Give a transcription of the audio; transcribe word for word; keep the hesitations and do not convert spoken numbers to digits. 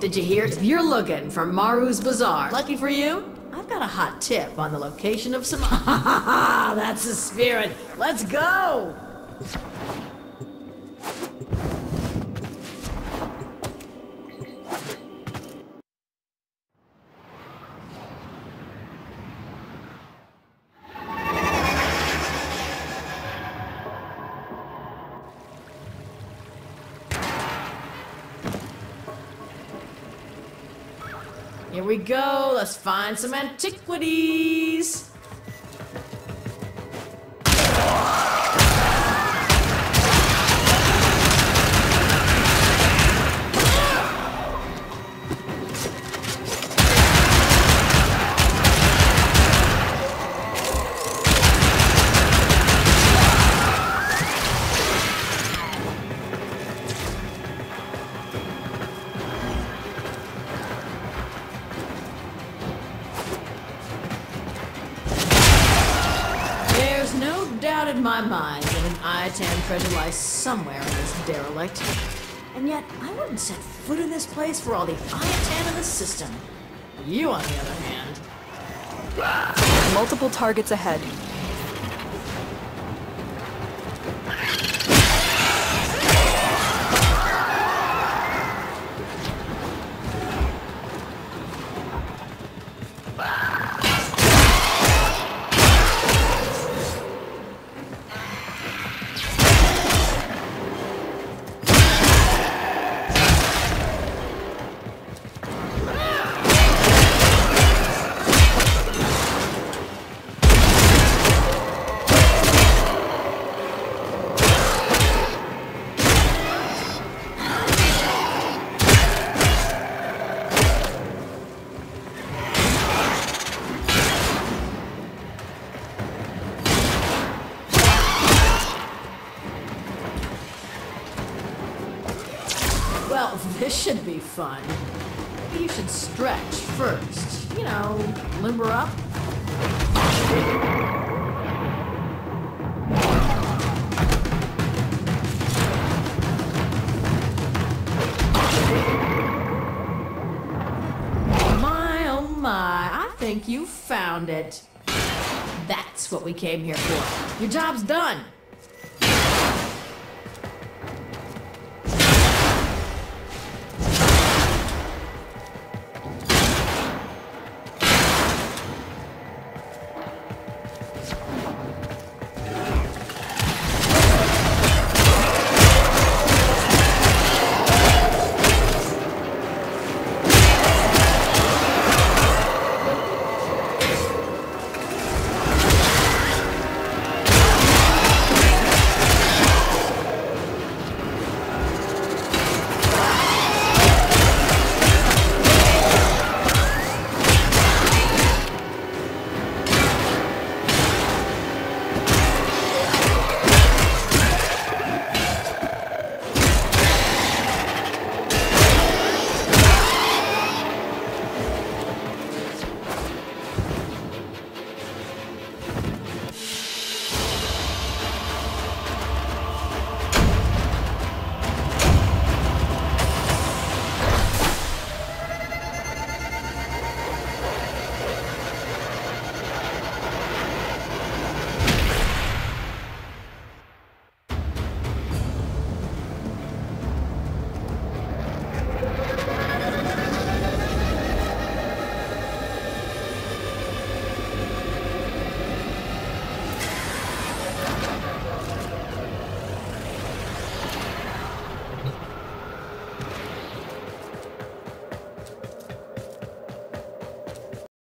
Did you hear? If you're looking for Maru's Bazaar, lucky for you, I've got a hot tip on the location of some... That's the spirit! Let's go! Here we go, let's find some antiquities! Doubt in my mind that an I TAN treasure lies somewhere in this derelict. And yet, I wouldn't set foot in this place for all the I TAN in the system. You, on the other hand... Multiple targets ahead. Well, this should be fun. Maybe you should stretch first. You know, limber up. My, oh my, I think you found it. That's what we came here for. Your job's done.